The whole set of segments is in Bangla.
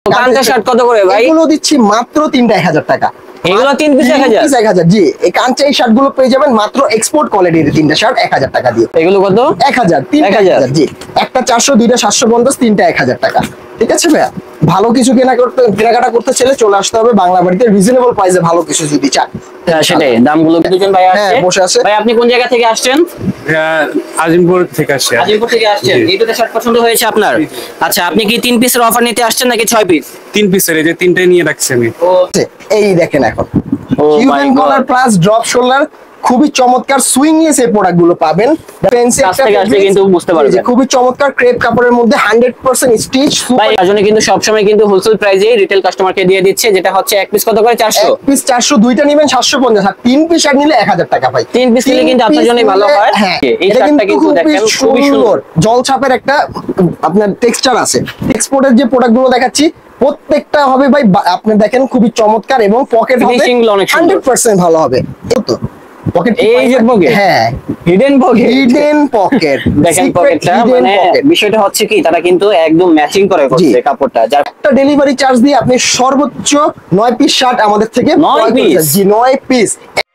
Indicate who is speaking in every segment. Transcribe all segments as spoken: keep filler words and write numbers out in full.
Speaker 1: কাঞ্চা শার্ট কত করে ভাই?
Speaker 2: এগুলো দিচ্ছি মাত্র তিনটা এক হাজার টাকা।
Speaker 1: এগুলো তিন পিস এক হাজার?
Speaker 2: এক হাজার, জি। এই কাঞ্চা এই শার্ট গুলো পেয়ে যাবেন মাত্র এক্সপোর্ট কোয়ালিটির তিনটা শার্ট এক হাজার টাকা দিয়ে।
Speaker 1: এগুলো কত?
Speaker 2: এক হাজার, তিনটা এক হাজার, জি। একটা চারশো, দুইটা সাতশো পঞ্চাশ, তিনটা এক হাজার টাকা। ঠিক আছে ভাইয়া, ভালো কিছু কেনা করতে কেনাকাটা করতে চাইলে চলে আসতে হবে বাংলা বাড়িতে, রিজনেবল প্রাইসে ভালো কিছু যদি চান।
Speaker 1: হ্যাঁ সেটাই, দামগুলো দুজন ভাই আসছে।
Speaker 2: হ্যাঁ বসে আছে।
Speaker 1: ভাই আপনি কোন জায়গা থেকে আসছেন?
Speaker 3: আজিমপুর থেকে আসছে।
Speaker 1: আজিমপুর থেকে আসছেন। এই দুটো শার্ট পছন্দ হয়েছে আপনার? আচ্ছা, আপনি কি তিন পিসের অফার নিতে আসছেন নাকি ছয় পিস?
Speaker 3: তিন পিসের, এই যে তিনটাই নিয়ে রাখছি আমি।
Speaker 2: এই দেখেন এখন
Speaker 1: ও
Speaker 2: হিউম্যান কলার প্লাস ড্রপ শোল্ডার, খুবই চমৎকার সুইংলেস এই প্রোডাক্ট গুলো পাবেন। ফ্যান্সি
Speaker 1: কাছ থেকে আসলে কিন্তু বুঝতে পারবেন।
Speaker 2: খুবই চমৎকার ক্রেপ কাপড়ের মধ্যে হান্ড্রেড পার্সেন্ট স্টিচ।
Speaker 1: ভাই তার জন্য কিন্তু সবসময় কিন্তু হোলসেল প্রাইসে রিটেল কাস্টমারকে দিয়ে দিচ্ছে, যেটা হচ্ছে এক পিস কত করে? চারশো।
Speaker 2: এক পিস চারশো, দুইটা নিবেন সাতশো পঞ্চাশ, আর তিন পিস শার্ট নিলে এক হাজার টাকা ভাই।
Speaker 1: তিন পিস নিলে কিন্তু আপনার জন্যই ভালো হয়।
Speaker 2: হ্যাঁ,
Speaker 1: এই শার্টটা কিন্তু দেখেন খুবই সুন্দর,
Speaker 2: জলছাপের একটা আপনার টেক্সচার আছে। এক্সপোর্টের যে প্রোডাক্ট গুলো দেখাচ্ছি প্রত্যেকটা হবে ভাই, আপনি দেখেন খুবই চমৎকার, এবং পকেট হবে হান্ড্রেড পার্সেন্ট ভালো হবে। তো পকেট,
Speaker 1: এই যে পকেট,
Speaker 2: হ্যাঁ
Speaker 1: হিডেন পকেট,
Speaker 2: হিডেন পকেট
Speaker 1: দেখেন পকেটটা, মানে বিষয়টা হচ্ছে কি তারা কিন্তু একদম ম্যাচিং করে করছে কাপড়টা। যার
Speaker 2: একটা ডেলিভারি চার্জ দিয়ে আপনি সর্বোচ্চ নয় পিস শার্ট আমাদের থেকে
Speaker 1: নয় পিস,
Speaker 2: জি নয় পিস।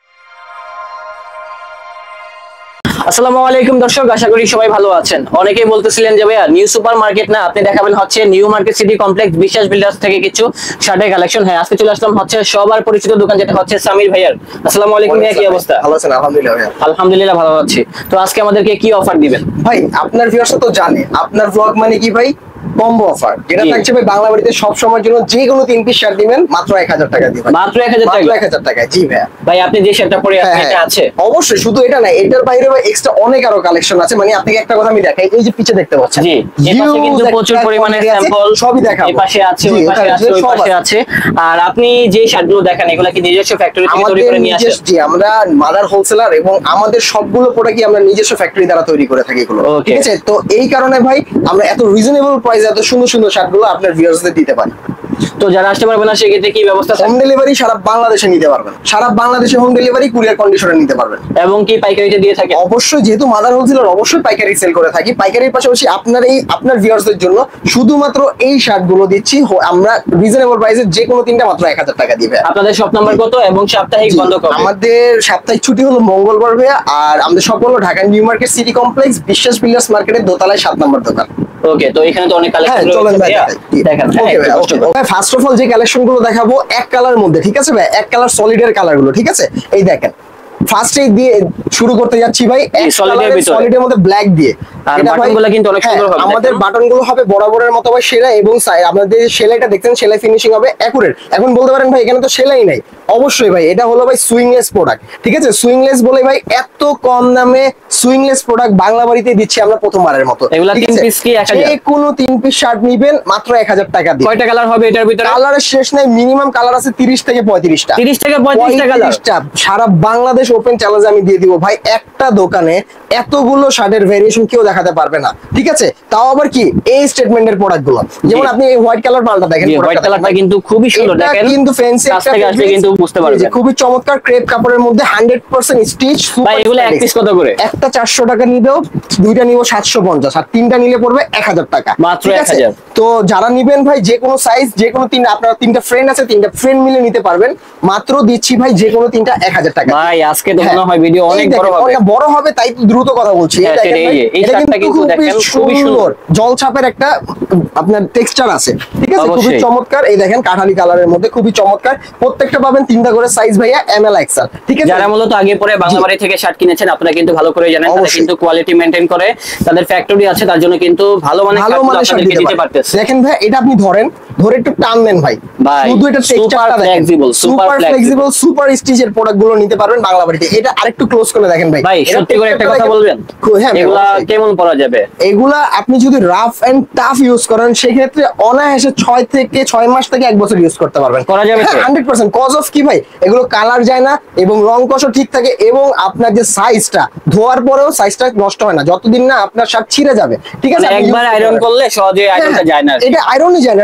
Speaker 1: আসসালামু আলাইকুম দর্শক, আশা করি সবাই ভালো আছেন। অনেকেই বলতেছিলেন যে ভাইয়া নিউ সুপার মার্কেট না, আপনি দেখাবেন হচ্ছে new market city complex Biswas builders থেকে কিছু শার্টের কালেকশন। হ্যাঁ, আজকে চলে আসলাম হচ্ছে সবার পরিচিত দোকান, যেটা হচ্ছে সামির ভাইয়ার। আসসালামু আলাইকুম ভাইয়া, কি অবস্থা?
Speaker 2: ভালো আছেন? আলহামদুলিল্লাহ ভাইয়া।
Speaker 1: আলহামদুলিল্লাহ ভালো আছি। তো আজকে আমাদেরকে কি অফার দিবেন
Speaker 2: ভাই? আপনার ভিউয়ার্সরা তো জানে আপনার ব্লগ মানে কি ভাই, কম্বো অফার, যেটা থাকছে ভাই বাংলা বাড়িতে সব সময়ের জন্য। যে কোনো তিন পিস শার্ট দিবেন মাত্র এক হাজার টাকা দিবেন।
Speaker 1: মাত্র এক হাজার টাকা?
Speaker 2: এক হাজার টাকা, জি ভাইয়া।
Speaker 1: ভাই আপনি যে শার্টটা পরে আছেন এটা আছে?
Speaker 2: অবশ্যই, শুধু এটা না, এটার বাইরে ভাই এক্সট্রা অনেক আরো কালেকশন আছে। মানে আপনাকে একটা কথা আমি দেখাই, এই যে পিছে দেখতে পাচ্ছেন,
Speaker 1: জি, এই পাশে কিন্তু প্রচুর পরিমাণে স্যাম্পল
Speaker 2: সবই দেখাবো।
Speaker 1: এই পাশে আছে, ওই পাশে আছে, ওই পাশে আছে। আর আপনি যে শার্টগুলো দেখেন এগুলা কি নিজস্ব ফ্যাক্টরি থেকে তৈরি করে নিয়ে আসেন?
Speaker 2: জি, আমরা মাদার হোলসেলার, এবং আমাদের সবগুলো প্রোডাক্টই আমরা নিজস্ব ফ্যাক্টরি দ্বারা তৈরি করে থাকি এগুলো। ঠিক আছে, তো এই কারণে ভাই আমরা এত রিজনেবল প্রাইসে এত সুন্দর সুন্দর শার্টগুলো আপনার ভিউয়ার্সদের দিতে পারি।
Speaker 1: তো যারা আসতে পারবে না সেক্ষেত্রে কি ব্যবস্থা?
Speaker 2: হোম ডেলিভারি সারা বাংলাদেশে নিতে পারবেন, সারা বাংলাদেশে হোম ডেলিভারি, কুরিয়ার কন্ডিশনে নিতে পারবেন।
Speaker 1: এবং কি পাইকারিতে দিয়ে থাকে?
Speaker 2: অবশ্যই, যেহেতু মাদার হোলসেলার অবশ্যই পাইকারি সেল করে থাকি। পাইকারির পাশাপাশি আপনার এই আপনার ভিউয়ার্সদের জন্য শুধুমাত্র এই শার্টগুলো দিচ্ছি আমরা রিজনেবল প্রাইসে, যে কোনো তিনটা মাত্র এক হাজার টাকা দিবে।
Speaker 1: আপনাদের শপ নাম্বার কত এবং সাপ্তাহিক বন্ধ কবে?
Speaker 2: আমাদের সাপ্তাহিক ছুটি হলো মঙ্গলবার ভাইয়া, আর আমাদের সব হলো Dhaka new market city complex Biswas builders মার্কেটের দোতলায় সাত নম্বর দোকান।
Speaker 1: ওকে, তো এখানে তো অনেক কালেকশন রয়েছে ভাইয়া, দেখেন।
Speaker 2: ওকে ভাই, ওকে ভাই, ফার্স্ট অফ অল যে কালেকশন গুলো দেখাবো এক কালারের মধ্যে, ঠিক আছে ভাই? এক কালার সলিডের কালার গুলো, ঠিক আছে? এই দেখেন, ফার্স্টে দিয়ে শুরু করতে যাচ্ছি ভাই, এক সলিডের সলিডের মধ্যে ব্ল্যাক দিয়ে।
Speaker 1: আর বাটনগুলো কিন্তু অনেক সুন্দর হবে।
Speaker 2: আমাদের বাটনগুলো হবে বরাবরের মতো ভাই সেলাই, এবং আমাদের সেলাইটা দেখছেন, সেলাই ফিনিশিং হবে একুরেট। এখন বলতে পারেন ভাই এখানে তো সেলাই নাই, অবশ্যই ভাই এটা হলো ভাই সুইংলেস প্রোডাক্ট। ঠিক আছে, সুইংলেস বলে ভাই এত কম দামে সুইংলেস প্রোডাক্ট বাংলা বাড়িতে দিচ্ছি আমরা প্রথমবারের মতো।
Speaker 1: এগুলা তিন পিস কি এক হাজার?
Speaker 2: যে কোনো তিন পিস শার্ট নিবেন মাত্র এক হাজার টাকা দিয়ে।
Speaker 1: কয়টা কালার হবে এটার ভিতরে?
Speaker 2: কালারের শেষ নাই, মিনিমাম কালার আছে তিরিশ থেকে পঁয়ত্রিশটা।
Speaker 1: তিরিশ থেকে পঁয়ত্রিশটা কালার
Speaker 2: সারা বাংলাদেশ ওপেন চ্যালেঞ্জ আমি দিয়ে দিব ভাই। একটা দোকানে এতগুলো শার্টের ভেরিয়েশন কেউ দেখাতে পারবে না, ঠিক আছে? তাও আবার কি এই স্টেটমেন্টের প্রোডাক্ট গুলো, যেমন আপনি এই হোয়াইট কালার মালটা দেখেন,
Speaker 1: হোয়াইট কালারটা কিন্তু খুবই সুন্দর, দেখেন
Speaker 2: কিন্তু ফ্যান্সি
Speaker 1: কাছ থেকে আসলে কিন্তু বুঝতে পারবেন।
Speaker 2: খুবই চমৎকার ক্রেপ কাপড়ের মধ্যে হান্ড্রেড পার্সেন্ট স্টিচ।
Speaker 1: ভাই এগুলো এক পিস কত করে?
Speaker 2: একটা চারশো টাকা নিবেও, দুইটা নিব সাতশো পঞ্চাশ, আর তিনটা নিলে পড়বে এক হাজার টাকা,
Speaker 1: মাত্র এক হাজার।
Speaker 2: তো যারা নিবেন ভাই যে কোনো সাইজ, যে কোনো তিন, আপনার তিনটা ফ্রেন্ড আছে, তিনটা ফ্রেন্ড মিলে নিতে পারবেন। মাত্র দিচ্ছি ভাই যে কোনো তিনটা এক হাজার টাকা।
Speaker 1: ভাই আজকে তো মনে হয় ভিডিও অনেক বড় হবে।
Speaker 2: অনেক বড় হবে, তাই তো দ্রুত কথা বলছি।
Speaker 1: এটা কিন্তু দেখেন খুবই সুন্দর,
Speaker 2: জলছাপের একটা আপনার টেক্সচার আছে, ঠিক আছে? খুবই চমৎকার। এই দেখেন কাঠালি কালারের মধ্যে খুবই চমৎকার। প্রত্যেকটা পাবেন তিনটা করে সাইজ ভাইয়া, এম এল এক্সেল, ঠিক আছে?
Speaker 1: যারা মূলত আগে পরে বাংলা বাড়ি থেকে শার্ট কিনেছেন আপনারা কিন্তু ভালো করে জানেন, তারা কিন্তু কোয়ালিটি মেইনটেইন করে, তাদের ফ্যাক্টরি আছে, তার জন্য কিন্তু ভালো মানের শার্ট আপনাদেরকে দিতে পারতেছে।
Speaker 2: দেখেন ভাই, এটা আপনি ধরেন, ধরে একটু টান দেন ভাই, শুধু এটা টেক্সচারটা দেখেন, সুপার ফ্লেক্সিবল, সুপার স্টিচের প্রোডাক্ট গুলো নিতে পারবেন বাংলা বাড়িতে। এটা আরেকটু ক্লোজ করে দেখেন ভাই।
Speaker 1: ভাই সত্যি করে একটা কথা বলবেন, এগুলা কেমন পরা যাবে?
Speaker 2: এগুলা আপনি যদি রাফ এন্ড টাফ ইউজ করেন সেক্ষেত্রে অনায়াসে ছয় থেকে ছয় মাস থেকে এক বছর ইউজ করতে পারবেন,
Speaker 1: করা যাবে
Speaker 2: হান্ড্রেড পার্সেন্ট। কজ অফ কি ভাই, এগুলো কালার যায় না এবং রং কষও ঠিক থাকে, এবং আপনার যে সাইজটা ধোয়ার পরেও সাইজটা নষ্ট হয় না, যতদিন না আপনার শার্ট ছিঁড়ে যাবে, ঠিক আছে?
Speaker 1: একবার আয়রন করলে সহজে আয়রনটা যায় না,
Speaker 2: এটা আয়রনই যায় না, এটা আয়রন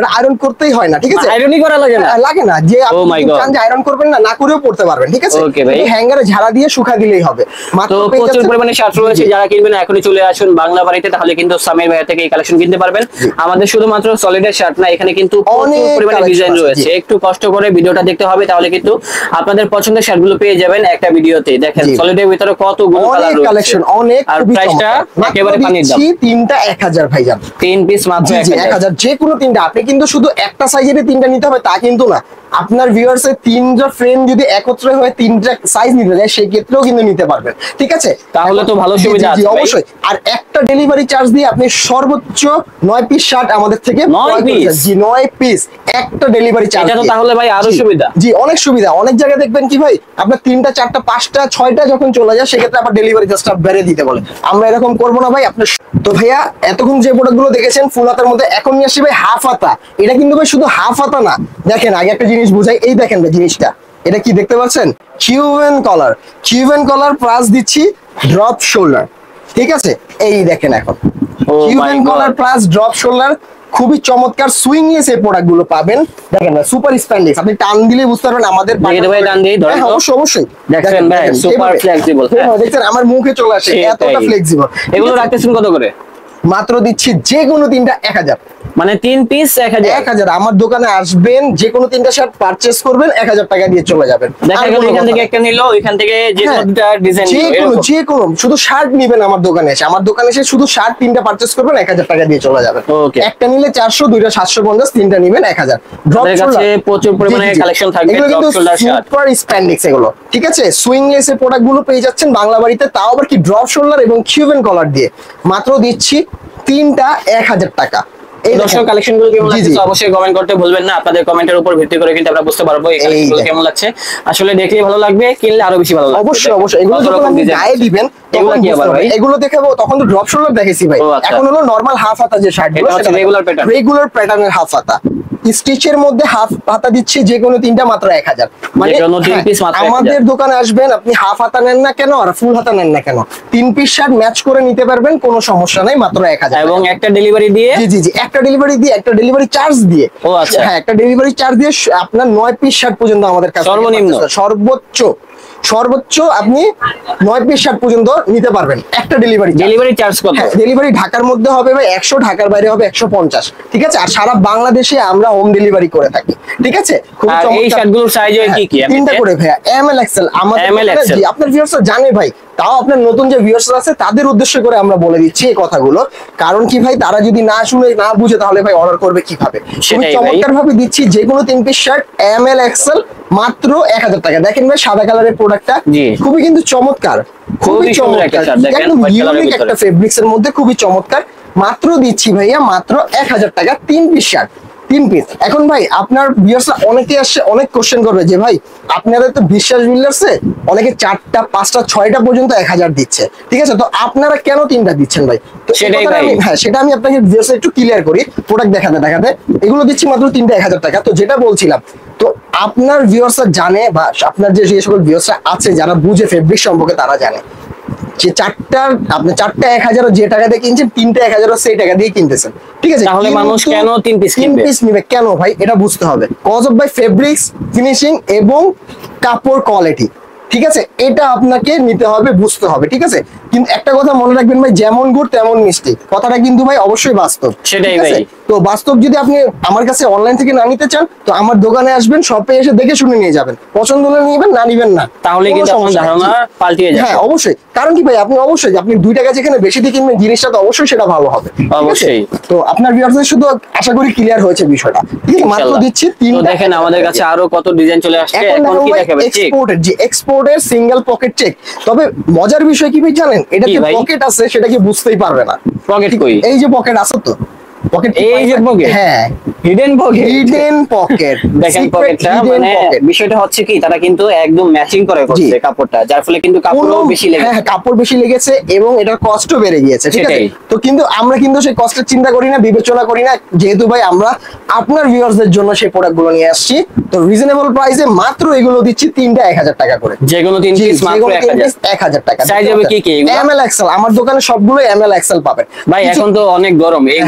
Speaker 2: করতেই হয় না, ঠিক আছে?
Speaker 1: আয়রনই করা লাগে না?
Speaker 2: লাগে না, যে
Speaker 1: Oh my
Speaker 2: আপনি
Speaker 1: God.
Speaker 2: চান যে আয়রন করবেন না, না করেও পড়তে পারবেন, ঠিক আছে?
Speaker 1: Okay ভাই।
Speaker 2: হ্যাঙ্গারে ঝাড়া দিয়ে শুকা দিলেই হবে। মাত্র
Speaker 1: তো
Speaker 2: পেয়ে
Speaker 1: প্রচুর
Speaker 2: যাচ্ছেন-
Speaker 1: পরিমাণে শার্ট রয়েছে, যারা কিনবেন এখনই চলে আসুন বাংলা বাড়িতে, তাহলে কিন্তু সামির ভাইয়া থেকে এই কালেকশন কিনতে পারবেন। আমাদের শুধুমাত্র সলিডের শার্ট না, এখানে কিন্তু প্রচুর
Speaker 2: অনেক
Speaker 1: পরিমাণে
Speaker 2: collection
Speaker 1: ডিজাইন
Speaker 2: আছে,
Speaker 1: রয়েছে।
Speaker 2: জি।
Speaker 1: একটু কষ্ট করে ভিডিওটা দেখতে হবে, তাহলে কিন্তু আপনাদের পছন্দের শার্টগুলো পেয়ে যাবেন একটা ভিডিওতে। দেখেন
Speaker 2: জি।
Speaker 1: সলিডের ভিতরে কতগুলো কালার
Speaker 2: অনেক
Speaker 1: রয়েছে,
Speaker 2: কালেকশন, অনেক,
Speaker 1: আর
Speaker 2: খুবই
Speaker 1: প্রাইসটা
Speaker 2: চমৎকার। মাত্র
Speaker 1: একেবারে পানির দাম।
Speaker 2: দিচ্ছি তিনটা এক হাজার ভাইজান।
Speaker 1: তিন পিস মাত্র
Speaker 2: জি জি
Speaker 1: এক
Speaker 2: এক
Speaker 1: হাজার।
Speaker 2: হাজার, যে কোনো তিনটা। আপনি কিন্তু শুধু একটা সাইজের তিনটা নিতে হবে তা কিন্তু না, আপনার ভিউয়ার্স এর তিনটা ফ্রেন্ড যদি একত্রে হয়ে তিনটা সাইজ নিতে যায় সেই ক্ষেত্রেও কিন্তু নিতে পারবেন, ঠিক আছে?
Speaker 1: তাহলে তো ভালো
Speaker 2: জি, জি,
Speaker 1: সুবিধা
Speaker 2: জি,
Speaker 1: আছে ভাই।
Speaker 2: অবশ্যই। আর একটা ডেলিভারি চার্জ দিয়ে আপনি সর্বোচ্চ নয় পিস শার্ট আমাদের থেকে
Speaker 1: নয়
Speaker 2: ক্রয় করতে-
Speaker 1: piece?
Speaker 2: জি নয় পিস, একটা ডেলিভারি চার্জ।
Speaker 1: এটা তো তাহলে ভাই আরো সুবিধা।
Speaker 2: জি অনেক সুবিধা। অনেক জায়গায় দেখবেন কি ভাই, আপনার তিনটা চারটা পাঁচটা ছয়টা যখন চলে যায় সেক্ষেত্রে আবার ডেলিভারি চার্জটা বেড়ে দিতে বলে। আমরা এরকম করবো না ভাই। আপনার তো ভাইয়া এতক্ষণ যে প্রোডাক্ট গুলো দেখেছেন ফুল হাতার মধ্যে, এখন নিয়ে আসছি ভাই হাফ হাতা। এটা কিন্তু ভাই শুধু হাফ হাতা না, দেখেন আগে একটা জিনিস বুঝাই। এই দেখেন ভাই জিনিসটা, এটা কি দেখতে পাচ্ছেন? Cuban collar. Cuban collar plus দিচ্ছি ড্রপ শোল্ডার, ঠিক আছে? এই দেখেন এখন
Speaker 1: Oh my
Speaker 2: Cuban
Speaker 1: God.
Speaker 2: Collar plus drop shoulder, খুবই চমৎকার সুইংলেস এই প্রোডাক্ট গুলো পাবেন। দেখেন না সুপার স্প্যান্ডেক্স, আপনি টান দিলে বুঝতে পারবেন আমাদের
Speaker 1: দেখে দেবো, টান দিই, ধরেন
Speaker 2: হ্যাঁ,
Speaker 1: তো।
Speaker 2: অবশ্যই অবশ্যই।
Speaker 1: দেখছেন ভাই,
Speaker 2: দেখেন,
Speaker 1: super
Speaker 2: এইভাবে।
Speaker 1: flexible, হ্যাঁ।
Speaker 2: হ্যাঁ, দেখছেন আমার মুখে চলে আসে,
Speaker 1: সেটাই।
Speaker 2: এতটা ফ্লেক্সিবল।
Speaker 1: এগুলো রাখতেছেন কত করে?
Speaker 2: মাত্র দিচ্ছি যে কোনো তিনটা এক হাজার।
Speaker 1: মানে তিন পিস এক হাজার।
Speaker 2: এক হাজার। আমার দোকানে আসবেন, যে কোনো তিনটা শার্ট পারচেস করবেন, এক হাজার টাকা দিয়ে চলে যাবেন।
Speaker 1: দেখা
Speaker 2: আর
Speaker 1: গেল
Speaker 2: কোনো
Speaker 1: এখান
Speaker 2: কথা
Speaker 1: থেকে
Speaker 2: না।
Speaker 1: একটা নিলো, ওইখান থেকে যে
Speaker 2: হ্যাঁ,
Speaker 1: কোনোটা ডিজাইন
Speaker 2: যে কোনো যে কোনো শুধু শার্ট নিবেন আমার দোকানে এসে, আমার দোকানে এসে শুধু শার্ট তিনটা পারচেস করবেন, এক হাজার টাকা দিয়ে চলে যাবেন।
Speaker 1: Okay.
Speaker 2: একটা নিলে চারশো, দুইটা সাতশো পঞ্চাশ, তিনটা নিবেন এক হাজার। ড্রপ
Speaker 1: আমাদের কাছে প্রচুর পরিমাণে collection থাকবে,
Speaker 2: এগুলো কিন্তু
Speaker 1: drop shoulder shirt।
Speaker 2: Super spandex এগুলো, ঠিক আছে? সুইংলেস এর প্রোডাক্ট গুলো পেয়ে যাচ্ছেন বাংলা বাড়িতে, তাও আবার কি ড্রপ শোল্ডার এবং কিউবেন কলার দিয়ে। মাত্র দিচ্ছি তিনটা এক হাজার টাকা। এই
Speaker 1: দর্শক
Speaker 2: দেখেন।
Speaker 1: কালেকশন গুলো কেমন
Speaker 2: জি,
Speaker 1: লাগছে
Speaker 2: জি।
Speaker 1: তো অবশ্যই কমেন্ট করতে ভুলবেন না। আপনাদের কমেন্টের উপর ভিত্তি করে কিন্তু আমরা বুঝতে পারবো এই
Speaker 2: এই
Speaker 1: কালেকশন গুলো
Speaker 2: দেখেন।
Speaker 1: কেমন লাগছে। আসলে দেখলেই ভালো লাগবে, কিনলে আরো বেশি ভালো লাগবে।
Speaker 2: অবশ্যই
Speaker 1: দেখেন,
Speaker 2: অবশ্যই। এগুলো
Speaker 1: কত
Speaker 2: যখন
Speaker 1: রকম
Speaker 2: আপনি
Speaker 1: design
Speaker 2: গায়ে
Speaker 1: আছে।
Speaker 2: দিবেন
Speaker 1: এগুলো
Speaker 2: তখন
Speaker 1: কি
Speaker 2: বুঝতে
Speaker 1: আবার
Speaker 2: হবে।
Speaker 1: ভাই?
Speaker 2: এগুলো দেখাবো, তখন তো ড্রপ শোল্ডার দেখেছি ভাই।
Speaker 1: ও আচ্ছা।
Speaker 2: এখন হলো নরমাল হাফ হাতা যে শার্ট
Speaker 1: এটা হচ্ছে regular pattern।
Speaker 2: রেগুলার প্যাটার্নের হাফ হাতা। স্টিচের মধ্যে হাফ হাতা দিচ্ছি যে কোনো তিনটা মাত্র এক হাজার। মানে
Speaker 1: যে কোনো তিন
Speaker 2: হ্যাঁ,
Speaker 1: piece মাত্র এক হাজার।
Speaker 2: আমাদের দোকানে আসবেন, আপনি হাফ হাতা নেন না কেন আর ফুল হাতা নেন না কেন, তিন পিস শার্ট ম্যাচ করে নিতে পারবেন, কোনো সমস্যা নাই, মাত্র এক হাজার।
Speaker 1: এবং একটা ডেলিভারি দিয়ে
Speaker 2: জি জি জি একটা ডেলিভারি দিয়ে, একটা ডেলিভারি চার্জ দিয়ে।
Speaker 1: ও আচ্ছা।
Speaker 2: হ্যাঁ, একটা ডেলিভারি চার্জ দিয়ে স- আপনার নয় পিস শার্ট পর্যন্ত আমাদের কাছে
Speaker 1: সর্বনিম্ন?
Speaker 2: সর্বোচ্চ সর্বোচ্চ আপনি নয় পিস শার্ট পর্যন্ত নিতে পারবেন একটা ডেলিভারি।
Speaker 1: ডেলিভারি চার্জ কত?
Speaker 2: হ্যাঁ, ডেলিভারি ঢাকার মধ্যে হবে ভাই একশো, ঢাকার বাইরে হবে একশো পঞ্চাশ, ঠিক আছে? আর সারা বাংলাদেশে আমরা হোম ডেলিভারি করে থাকি, ঠিক আছে? খুবই
Speaker 1: আর এই
Speaker 2: চমৎকার।
Speaker 1: শার্টগুলোর সাইজ হয় কি কি?
Speaker 2: হ্যাঁ, তিনটা করে ভাইয়া, এম এল এক্সেল আমাদের
Speaker 1: এম এল
Speaker 2: দোকানে-
Speaker 1: এক্সেল।
Speaker 2: জি, আপনার ভিউয়ার্সরা জানে ভাই, তাও আপনার নতুন যে ভিউয়ার্সরা আছে তাদের উদ্দেশ্য করে আমরা বলে দিচ্ছি এই কথাগুলো। কারণ কি ভাই, তারা যদি না শুনে না বুঝে তাহলে ভাই অর্ডার করবে কিভাবে? খুবই
Speaker 1: সেটাই ভাই।
Speaker 2: চমৎকার ভাবে দিচ্ছি যে কোনো তিন piece shirt M L XL মাত্র এক হাজার টাকা। দেখেন ভাই সাদা কালারের প্রোডাক্টটা
Speaker 1: জি।
Speaker 2: খুবই কিন্তু চমৎকার, খুবই
Speaker 1: খুবই সুন্দর একটা
Speaker 2: চমৎকার,
Speaker 1: shirt, দেখেন,
Speaker 2: একদম
Speaker 1: white colour এর
Speaker 2: ইউনিক
Speaker 1: ভিতরে।
Speaker 2: একটা ফেব্রিক্স এর মধ্যে, খুবই চমৎকার। মাত্র দিচ্ছি ভাইয়া মাত্র এক হাজার টাকা তিন পিস শার্ট, তিন পিস। এখন ভাই আপনার ভিউয়ার্সরা অনেকে আসছে, অনেক কোশ্চেন করবে যে ভাই আপনাদের তো বিশ্বাস বিল্ডার্সে অনেকে চারটা পাঁচটা ছয়টা পর্যন্ত এক হাজার দিচ্ছে, ঠিক আছে? তো আপনারা কেন তিনটা দিচ্ছেন ভাই? তো এই
Speaker 1: সেটাই
Speaker 2: কথাটা
Speaker 1: ভাই।
Speaker 2: আমি- হ্যাঁ, সেটা আমি আপনাকে ভিউয়ার্সরা একটু ক্লিয়ার করি প্রোডাক্ট দেখাতে দেখাতে। এগুলো দিচ্ছি মাত্র তিনটা এক হাজার টাকা। তো যেটা বলছিলাম, তো আপনার ভিউয়ার্সরা জানে বা আপনার যে যে সকল ভিউয়ার্সরা আছে যারা বুঝে ফেব্রিক সম্পর্কে তারা জানে যে চারটা আপনি চারটা এক হাজারও যে টাকা দিয়ে কিনছেন, তিনটা এক হাজারও সেই টাকা দিয়ে কিনতেছেন, ঠিক আছে?
Speaker 1: তাহলে মানুষ
Speaker 2: কিন্তু
Speaker 1: কেন তিন piece
Speaker 2: তিন
Speaker 1: কিনবে?
Speaker 2: পিস নিবে কেন ভাই, এটা বুঝতে হবে। Cause of by fabrics, finishing এবং কাপড় কোয়ালিটি, ঠিক আছে? এটা আপনাকে নিতে হবে, বুঝতে হবে, ঠিক আছে? কিন্তু একটা কথা মনে রাখবেন ভাই, যেমন গুড় তেমন মিষ্টি, কথাটা কিন্তু ভাই অবশ্যই বাস্তব।
Speaker 1: সেটাই
Speaker 2: ঠিক আছে?
Speaker 1: ভাই।
Speaker 2: তো বাস্তব যদি আপনি আমার কাছে অনলাইন থেকে না নিতে চান, তো আমার দোকানে আসবেন, শপে এসে দেখে শুনে নিয়ে যাবেন, পছন্দ হলে নিবেন, না নিবেন না,
Speaker 1: তাহলে
Speaker 2: কোনো
Speaker 1: কিন্তু আপনার
Speaker 2: সমস্যা নেই।
Speaker 1: ধারণা পাল্টিয়ে যাবে।
Speaker 2: হ্যাঁ অবশ্যই। কারণ কি ভাই, আপনি অবশ্যই আপনি দুই টাকা যেখানে বেশি দিয়ে কিনবেন, জিনিসটা তো অবশ্যই সেটা ভালো হবে, ঠিক আছে?
Speaker 1: অবশ্যই।
Speaker 2: তো আপনার ভিউয়ার্সদের শুধু আশা করি ক্লিয়ার হয়েছে বিষয়টা, ঠিক আছে? মাত্র
Speaker 1: ইনশাআল্লাহ।
Speaker 2: দিচ্ছি
Speaker 1: তো
Speaker 2: তিনটা।
Speaker 1: দেখেন আমাদের কাছে আরো কত ডিজাইন চলে আসছে।
Speaker 2: এখন
Speaker 1: এখন
Speaker 2: দেখো
Speaker 1: কি
Speaker 2: ভাই
Speaker 1: দেখাবে? ঠিক
Speaker 2: এক্সপোর্টের, যে এক্সপোর্টের সিঙ্গেল পকেট চেক। তবে মজার বিষয় কি ভাই জানেন, এটাতে
Speaker 1: ভাই?
Speaker 2: পকেট আছে সেটা কি বুঝতেই পারবে না।
Speaker 1: পকেট কই?
Speaker 2: এই যে পকেট আছে তো, পকেট
Speaker 1: এই যে pocket?
Speaker 2: হ্যাঁ,
Speaker 1: হিডেন পকেট।
Speaker 2: Hidden pocket.
Speaker 1: দেখেন পকেটটা, মানে বিষয়টা হচ্ছে কি, তারা কিন্তু একদম ম্যাচিং করে করছে কাপড়টা, যার ফলে কিন্তু কাপড়ও বেশি লেগে
Speaker 2: হ্যাঁ, কাপড় বেশি লেগেছে এবং এটার কষ্টও বেড়ে গিয়েছে, ঠিক আছে?
Speaker 1: সেটাই।
Speaker 2: তো কিন্তু আমরা কিন্তু সেই কষ্টের চিন্তা করি না, বিবেচনা করি না, যেহেতু ভাই আমরা আপনার ভিউয়ার্সদের জন্য সেই প্রোডাক্ট গুলো নিয়ে আসছি। তো রিজনেবল প্রাইসে মাত্র এগুলো দিচ্ছি তিনটা এক হাজার টাকা করে।
Speaker 1: যে কোনো তিন
Speaker 2: জি,
Speaker 1: পিস
Speaker 2: যে
Speaker 1: মাত্র
Speaker 2: কোনো
Speaker 1: এক
Speaker 2: তিন
Speaker 1: হাজার।
Speaker 2: piece এক হাজার টাকা।
Speaker 1: Size হবে কি কি এগুলো?
Speaker 2: এম এল এক্সেল, আমার দোকানে সবগুলো এম এল এক্সেল পাবেন।
Speaker 1: ভাই
Speaker 2: কিছু-
Speaker 1: এখন তো অনেক গরম, এই গরমের ভিতরে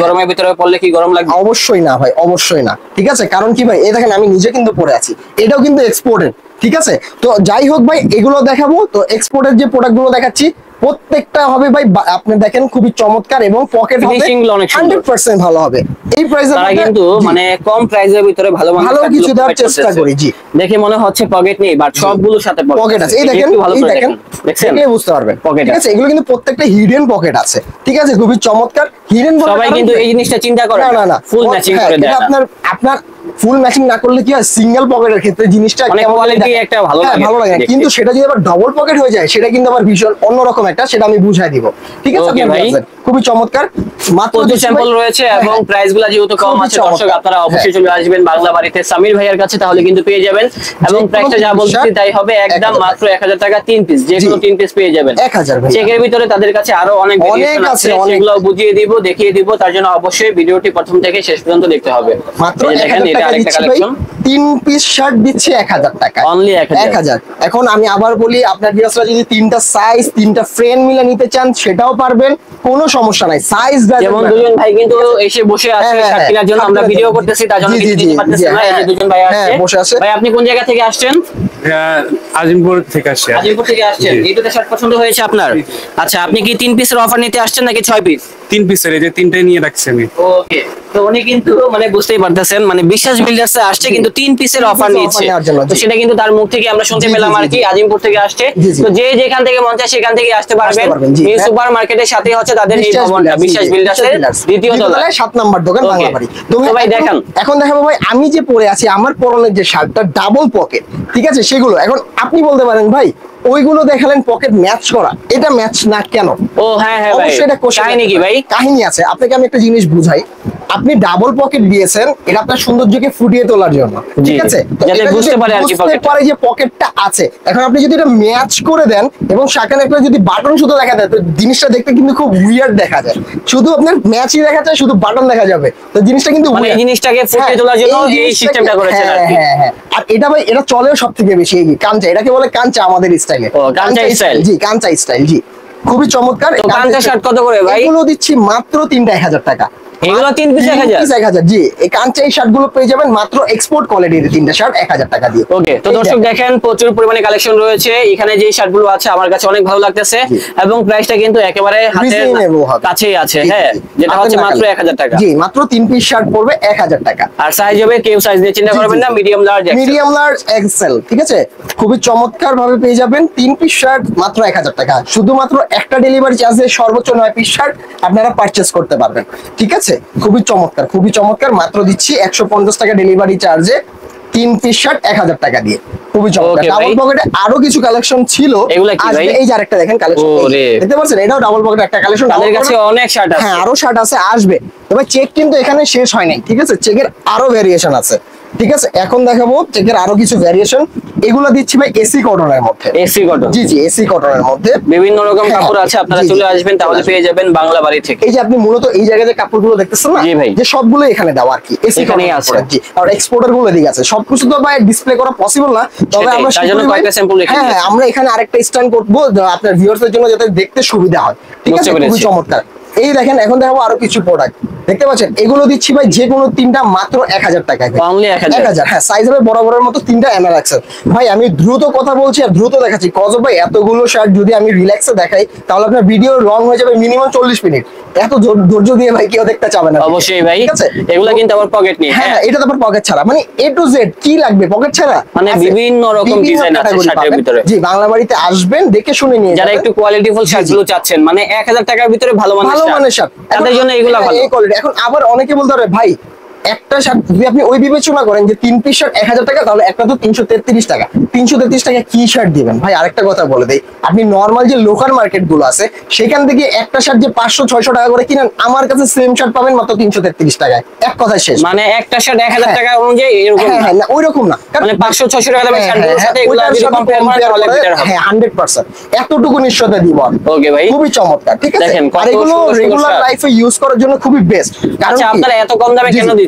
Speaker 1: ভিতরে পড়লে কি গরম লাগবে?
Speaker 2: অবশ্যই না ভাই, অবশ্যই না। ঠিক আছে, কারণ কি ভাই, এই দেখেন আমি নিজে কিন্তু পরে আছি, এটাও কিন্তু এক্সপোর্টেড। ঠিক আছে, তো যাই হোক ভাই, এগুলো দেখাবো। তো এক্সপোর্টের যে প্রোডাক্ট গুলো দেখাচ্ছি প্রত্যেকটা হবে ভাই, বা- আপনি দেখেন খুবই চমৎকার এবং পকেট হবে
Speaker 1: Finishing গুলো অনেক সুন্দর।
Speaker 2: হান্ড্রেড পার্সেন্ট ভালো হবে এই প্রাইসে।
Speaker 1: তারা কিন্তু মানে কম প্রাইসের ভিতরে ভালো মানের
Speaker 2: ভালো
Speaker 1: শার্টগুলো
Speaker 2: কিছু দেওয়ার
Speaker 1: provide
Speaker 2: চেষ্টা
Speaker 1: করতেছে।
Speaker 2: করি, জি।
Speaker 1: দেখে মনে হচ্ছে পকেট নেই, বাট সবগুলোর সাথে
Speaker 2: পকেট আছে, এই দেখেন,
Speaker 1: একটু ভালো
Speaker 2: এই
Speaker 1: করে
Speaker 2: দেখেন,
Speaker 1: দেখছেন?
Speaker 2: দেখলে বুঝতে পারবেন।
Speaker 1: Pocket
Speaker 2: ঠিক আছে, এগুলো কিন্তু প্রত্যেকটা হিডেন পকেট আছে। ঠিক আছে, খুবই চমৎকার হিডেন পকেট।
Speaker 1: সবাই কিন্তু এই জিনিসটা চিন্তা করে
Speaker 2: না না না,
Speaker 1: ফুল ম্যাচিং
Speaker 2: হ্যাঁ,
Speaker 1: করে
Speaker 2: এটা
Speaker 1: দেয় না।
Speaker 2: আপনার আপনার ফুল ম্যাচিং না করলে কি হয়, সিঙ্গেল পকেটের ক্ষেত্রে জিনিসটা
Speaker 1: মানে
Speaker 2: কেমন
Speaker 1: quality
Speaker 2: দেখায়?
Speaker 1: একটা ভালো
Speaker 2: হ্যাঁ,
Speaker 1: লাগে
Speaker 2: ভালো লাগে,
Speaker 1: দেখতে।
Speaker 2: কিন্তু সেটা যদি আবার ডবল পকেট হয়ে যায় সেটা কিন্তু আবার ভীষণ অন্যরকম একটা, সেটা আমি বুঝাই দিব। ঠিক আছে
Speaker 1: Okay
Speaker 2: আপনার
Speaker 1: ভাই।
Speaker 2: বুঝলেন? খুবই চমৎকার, মাত্র
Speaker 1: প্রচুর
Speaker 2: দিচ্ছি
Speaker 1: স্যাম্পল
Speaker 2: ভাই-
Speaker 1: রয়েছে
Speaker 2: হ্যাঁ,
Speaker 1: এবং
Speaker 2: হ্যাঁ।
Speaker 1: প্রাইস গুলা যেহেতু কম
Speaker 2: খুবই
Speaker 1: আছে,
Speaker 2: চমৎকার।
Speaker 1: দর্শক আপনারা অবশ্যই
Speaker 2: হ্যাঁ।
Speaker 1: চলে আসবেন বাংলা বাড়িতে সামির ভাইয়ের কাছে, তাহলে কিন্তু পেয়ে যাবেন। এবং
Speaker 2: কোনো
Speaker 1: প্রাইসটা যা
Speaker 2: তিন
Speaker 1: বলছি
Speaker 2: shirt
Speaker 1: তাই হবে,
Speaker 2: এক
Speaker 1: একদম
Speaker 2: হাজার
Speaker 1: মাত্র এক হাজার টাকা তিন পিস, যে কোনো
Speaker 2: জি।
Speaker 1: তিন পিস পেয়ে যাবেন।
Speaker 2: এক হাজার ভাই।
Speaker 1: চেকের ভিতরে তাদের কাছে আরো অনেক
Speaker 2: অনেক
Speaker 1: ভেরিয়েশন
Speaker 2: আছে,
Speaker 1: আছে,
Speaker 2: অনেক।
Speaker 1: সেগুলো বুঝিয়ে দিব, দেখিয়ে দিব। তার জন্য অবশ্যই ভিডিওটি প্রথম থেকে শেষ পর্যন্ত দেখতে হবে।
Speaker 2: মাত্র
Speaker 1: এই যে
Speaker 2: এক
Speaker 1: দেখেন,
Speaker 2: হাজার
Speaker 1: এটা
Speaker 2: টাকা
Speaker 1: আরেকটা
Speaker 2: দিচ্ছি ভাই,
Speaker 1: কালেকশন,
Speaker 2: তিন পিস শার্ট দিচ্ছি এক হাজার টাকা,
Speaker 1: অনলি এক হাজার।
Speaker 2: এক হাজার। এখন আমি আবার বলি, আপনার ভিউয়ার্সরা যদি তিনটা সাইজ তিনটা ফ্রেম মিলে নিতে চান সেটাও পারবেন, কোনো সমস্যা নাই। সাইজ
Speaker 1: যেমন দুজন ভাই কিন্তু এসে বসে আছে
Speaker 2: হ্যাঁ,
Speaker 1: শার্ট
Speaker 2: হ্যাঁ,
Speaker 1: কেনার জন্য,
Speaker 2: শার্ট
Speaker 1: আমরা
Speaker 2: কেনার
Speaker 1: ভিডিও
Speaker 2: জন্য।
Speaker 1: করতেছি, তার জন্য
Speaker 2: জি, জি,
Speaker 1: কিছু
Speaker 2: জি,
Speaker 1: দিতে পারতেছি
Speaker 2: জি,
Speaker 1: না। এই যে
Speaker 2: হ্যাঁ,
Speaker 1: দুজন ভাই
Speaker 2: হ্যাঁ,
Speaker 1: আসছে।
Speaker 2: বসে আছে।
Speaker 1: ভাই আপনি কোন জায়গা থেকে আসছেন?
Speaker 3: আহ, আজিমপুর থেকে আসছি আর কি।
Speaker 1: আজিমপুর থেকে আসছেন।
Speaker 3: জি।
Speaker 1: এই দুটো শার্ট পছন্দ হয়েছে আপনার? আচ্ছা, আপনি কি তিন পিসের অফার নিতে আসছেন নাকি ছয় পিস?
Speaker 3: তিন পিসের এই যে তিনটে নিয়ে রাখছি আমি।
Speaker 1: ওকে, তো উনি কিন্তু মানে বুঝতেই পারতেছেন, মানে বিশ্বাস বিল্ডার্সে আসছে কিন্তু তিন পিসের
Speaker 2: তিন
Speaker 1: অফার
Speaker 2: piece
Speaker 1: নিচ্ছে।
Speaker 2: offer নেওয়ার জন্য,
Speaker 1: তো
Speaker 2: জি।
Speaker 1: সেটা কিন্তু তার মুখ থেকে আমরা শুনতে
Speaker 2: জি, জি,
Speaker 1: পেলাম
Speaker 2: জি,
Speaker 1: আর কি,
Speaker 2: জি।
Speaker 1: আজিমপুর থেকে আসছে।
Speaker 2: জি, জি।
Speaker 1: তো যে যেখান থেকে মন চায় সেখান থেকে আসতে পারবেন।
Speaker 2: পারবেন, জি।
Speaker 1: এই
Speaker 2: হ্যাঁ।
Speaker 1: সুপার মার্কেটের সাথে হচ্ছে তাদের এই
Speaker 2: বিশ্বাস
Speaker 1: ভবনটা,
Speaker 2: Builders,
Speaker 1: বিশ্বাস
Speaker 2: জি,
Speaker 1: বিল্ডার্সের
Speaker 2: Builders।
Speaker 1: দ্বিতীয় তলায়।
Speaker 2: তলায় সাত নাম্বার দোকান,
Speaker 1: Okay.
Speaker 2: বাংলা বাড়ি।
Speaker 1: তো ভাই
Speaker 2: এখন-
Speaker 1: দেখান।
Speaker 2: এখন দেখাবো ভাই, আমি যে পরে আছি আমার পরনের যে শার্টটা ডাবল পকেট, ঠিক আছে, সেগুলো এখন আপনি বলতে পারেন ভাই ওইগুলো দেখালেন পকেট ম্যাচ করা, এটা ম্যাচ না কেন?
Speaker 1: ও হ্যাঁ হ্যাঁ ভাই,
Speaker 2: অবশ্যই এটা question
Speaker 1: কাহিনী কি
Speaker 2: থাকতে
Speaker 1: ভাই?
Speaker 2: পারে। কাহিনী আছে, আপনাকে আমি একটা জিনিস বুঝাই। আপনি ডাবল পকেট দিয়েছেন, এটা আপনার সৌন্দর্যকে ফুটিয়ে তোলার জন্য,
Speaker 1: জি,
Speaker 2: ঠিক আছে? তো
Speaker 1: যাতে
Speaker 2: এটা যদি
Speaker 1: বুঝতে পারে আর কি
Speaker 2: বুঝতে
Speaker 1: পকেটটা।
Speaker 2: পারে যে পকেটটা আছে। এখন আপনি যদি এটা ম্যাচ করে দেন এবং সেখানে একটা যদি বাটন শুধু দেখা যায়, তো জিনিসটা দেখতে কিন্তু খুব উইয়ার্ড দেখা যায়। শুধু আপনার ম্যাচই দেখা যায়, শুধু বাটন দেখা যাবে, তো জিনিসটা কিন্তু
Speaker 1: মানে এই
Speaker 2: weird।
Speaker 1: জিনিসটাকে ফুটিয়ে
Speaker 2: হ্যাঁ,
Speaker 1: তোলার জন্য এই
Speaker 2: জিনিসটাকে-
Speaker 1: সিস্টেমটা করেছেন আর
Speaker 2: হ্যাঁ,
Speaker 1: কি।
Speaker 2: হ্যাঁ, হ্যাঁ। আর এটা ভাই, এটা চলেও সব থেকে বেশি এই কাঞ্চা, এটাকে বলে কাঞ্চা আমাদের স্টাইলে।
Speaker 1: ও, কাঞ্চা style।
Speaker 2: জি, কাঞ্চা স্টাইল, জি। খুবই চমৎকার।
Speaker 1: তো কাঞ্চা শার্ট কত করে ভাই?
Speaker 2: এগুলো দিচ্ছি মাত্র তিনটা এক হাজার টাকা।
Speaker 1: এগুলো তিন পিস এক হাজার?
Speaker 2: তিন piece এক হাজার, জি। এই কাঞ্চা এই শার্ট গুলো পেয়ে যাবেন মাত্র এক্সপোর্ট কোয়ালিটির তিনটা শার্ট এক হাজার টাকা দিয়ে।
Speaker 1: ওকে, তো
Speaker 2: এই
Speaker 1: দর্শক
Speaker 2: দেখেন।
Speaker 1: দেখেন প্রচুর পরিমাণে কালেকশন রয়েছে এখানে, যে শার্টগুলো আছে আমার কাছে অনেক ভালো লাগতেছে
Speaker 2: জি।
Speaker 1: এবং প্রাইসটা কিন্তু একেবারে হাতের
Speaker 2: Reasonable হবে।
Speaker 1: কাছেই আছে।
Speaker 2: জি,
Speaker 1: হ্যাঁ,
Speaker 2: জি, জি।
Speaker 1: যেটা
Speaker 2: হাতের
Speaker 1: হচ্ছে
Speaker 2: নাগালে।
Speaker 1: মাত্র এক হাজার টাকা।
Speaker 2: জি, মাত্র তিন পিস শার্ট পড়বে এক হাজার টাকা।
Speaker 1: আর সাইজ হবে, কেউ সাইজ নিয়ে চিন্তা
Speaker 2: জি,
Speaker 1: করবেন
Speaker 2: জি,
Speaker 1: না,
Speaker 2: জি।
Speaker 1: Medium large
Speaker 2: medium large XL, ঠিক আছে, খুবই চমৎকার ভাবে পেয়ে যাবেন তিন পিস শার্ট মাত্র এক হাজার টাকা। শুধুমাত্র একটা ডেলিভারি চার্জে সর্বোচ্চ নয় পিস শার্ট আপনারা পারচেস করতে পারবেন, ঠিক আছে। খুবই চমৎকার, খুবই চমৎকার, মাত্র দিচ্ছি একশো পঞ্চাশ টাকা ডেলিভারি চার্জে তিন পিস শার্ট এক হাজার টাকা দিয়ে। খুবই চমৎকার।
Speaker 1: Okay,
Speaker 2: ডাবল
Speaker 1: ভাই।
Speaker 2: পকেটে আরো কিছু কালেকশন ছিল,
Speaker 1: এগুলা কি
Speaker 2: আসবে।
Speaker 1: ভাই?
Speaker 2: এই যে আরেকটা দেখেন কালেকশন,
Speaker 1: ওরে।
Speaker 2: দেখতে পাচ্ছেন, এটাও ডাবল পকেট একটা কালেকশন।
Speaker 1: তাদের কাছে অনেক শার্ট আছে।
Speaker 2: হ্যাঁ, আরো শার্ট আছে, আসবে। তবে চেক কিন্তু এখানে শেষ হয় নাই, ঠিক আছে, চেকের আরো ভেরিয়েশন আছে, ঠিক আছে। এখন দেখাবো চেকের আরো কিছু ভেরিয়েশন। এগুলো দিচ্ছি ভাই এসি কটনের মধ্যে।
Speaker 1: এসি কটন,
Speaker 2: জি জি, এসি কটনের মধ্যে
Speaker 1: বিভিন্ন রকম
Speaker 2: হ্যাঁ,
Speaker 1: কাপড় আছে, আপনারা
Speaker 2: জি, জি।
Speaker 1: চলে আসবেন, তাহলে পেয়ে যাবেন বাংলা বাড়ি থেকে।
Speaker 2: এই যে আপনি মূলত এই জায়গায় যে কাপড়গুলো দেখতেছেন না,
Speaker 1: জি ভাই।
Speaker 2: যে সবগুলো এখানে দেওয়া আর কি, এসি
Speaker 1: এখানেই
Speaker 2: কটনের
Speaker 1: আছে।
Speaker 2: প্রোডাক্ট, জি। আর এক্সপোর্টার গুলো এদিকে আছে, সবকিছু তো ভাই ডিসপ্লে করা পসিবল না, তবে
Speaker 1: সেটাই,
Speaker 2: আমরা
Speaker 1: তার জন্য
Speaker 2: শিখি ভাই-
Speaker 1: কয়েকটা sample রেখে
Speaker 2: হ্যাঁ,
Speaker 1: দিয়েছি।
Speaker 2: আমরা এখানে আরেকটা স্ট্যান্ড করবো যা আপনার ভিউয়ার্সদের জন্য যাতে দেখতে সুবিধা হয়, ঠিক
Speaker 1: বুঝতে
Speaker 2: আছে। খুবই
Speaker 1: পেরেছি।
Speaker 2: চমৎকার। এই দেখেন, এখন দেখাবো আরো কিছু প্রোডাক্ট, দেখতে পাচ্ছেন, এগুলো দিচ্ছি ভাই যে কোনো তিনটা মাত্র এক হাজার টাকায়।
Speaker 1: Only এক হাজার?
Speaker 2: এক হাজার, হ্যাঁ। সাইজ হবে বরাবরের মতো তিনটা এম এল এক্সেল। ভাই আমি দ্রুত কথা বলছি আর দ্রুত দেখাচ্ছি, কজ ভাই এতগুলো শার্ট যদি আমি রিল্যাক্সে দেখাই তাহলে আপনার ভিডিও লং হয়ে যাবে মিনিমাম চল্লিশ মিনিট। এত ধৈর্য- ধৈর্য দিয়ে ভাই কেউ দেখতে চাবে না।
Speaker 1: অবশ্যই ভাই,
Speaker 2: ঠিক আছে।
Speaker 1: এগুলা কিন্তু আবার পকেট নেই।
Speaker 2: হ্যাঁ,
Speaker 1: হ্যাঁ,
Speaker 2: এটা তো আবার পকেট ছাড়া, মানে এ টু জেড কি লাগবে পকেট ছাড়া
Speaker 1: মানে
Speaker 2: আছে।
Speaker 1: বিভিন্ন রকম
Speaker 2: বিভিন্ন
Speaker 1: ডিজাইন আছে
Speaker 2: category
Speaker 1: শার্টের
Speaker 2: পাবেন।
Speaker 1: ভিতরে।
Speaker 2: জি, বাংলা বাড়িতে আসবেন, দেখে শুনে নিয়ে
Speaker 1: যারা
Speaker 2: যাবেন।
Speaker 1: একটু কোয়ালিটিফুল শার্টগুলো চাচ্ছেন, মানে এক হাজার টাকার ভিতরে ভালো মানের
Speaker 2: ভালো
Speaker 1: শার্ট,
Speaker 2: মানের শার্ট,
Speaker 1: তাদের জন্য এগুলা ভালো।
Speaker 2: এই কোয়ালিটি। এখন আবার অনেকে বলতে পারে ভাই একটা শার্ট যদি আপনি ওই বিবেচনা করেন যে তিন পিস শার্ট এক হাজার টাকা, তাহলে একটা তো তিনশো তেত্রিশ টাকা। তিনশো তেত্রিশ টাকা কি শার্ট দিবেন ভাই? আরেকটা কথা বলে দেই, আপনি নর্মাল যে লোকাল মার্কেট গুলো আছে সেখান থেকে একটা শার্ট যে পাঁচশো ছয়শো টাকা করে কিনেন, আমার কাছে সেম শার্ট পাবেন মাত্র তিনশো তেত্রিশ টাকায়। এক কথায় শেষ।
Speaker 1: মানে একটা শার্ট এক হাজার
Speaker 2: হ্যাঁ।
Speaker 1: টাকা অনুযায়ী এরকম
Speaker 2: হ্যাঁ
Speaker 1: না।
Speaker 2: হ্যাঁ, না ওইরকম না। কারণ-
Speaker 1: মানে পাঁচশো ছয়শো টাকা দামের
Speaker 2: হ্যাঁ,
Speaker 1: শার্টগুলোর
Speaker 2: হ্যাঁ,
Speaker 1: সাথে এগুলা
Speaker 2: ওইটার
Speaker 1: যদি
Speaker 2: সাথে
Speaker 1: কম্পেয়ার করেন
Speaker 2: compare
Speaker 1: তাহলে
Speaker 2: করে,
Speaker 1: বেটার হবে।
Speaker 2: হ্যাঁ, হান্ড্রেড পার্সেন্ট এতটুকু নিশ্চয়তা দিব আমি।
Speaker 1: ওকে ভাই,
Speaker 2: খুবই চমৎকার, ঠিক আছে।
Speaker 1: দেখেন কত
Speaker 2: আর এগুলো
Speaker 1: সুন্দর সুন্দর
Speaker 2: রেগুলার
Speaker 1: শার্ট।
Speaker 2: লাইফে ইউজ করার জন্য খুবই বেস্ট।
Speaker 1: আচ্ছা, আপনারা এত কম দামে কেন দিচ্ছেন?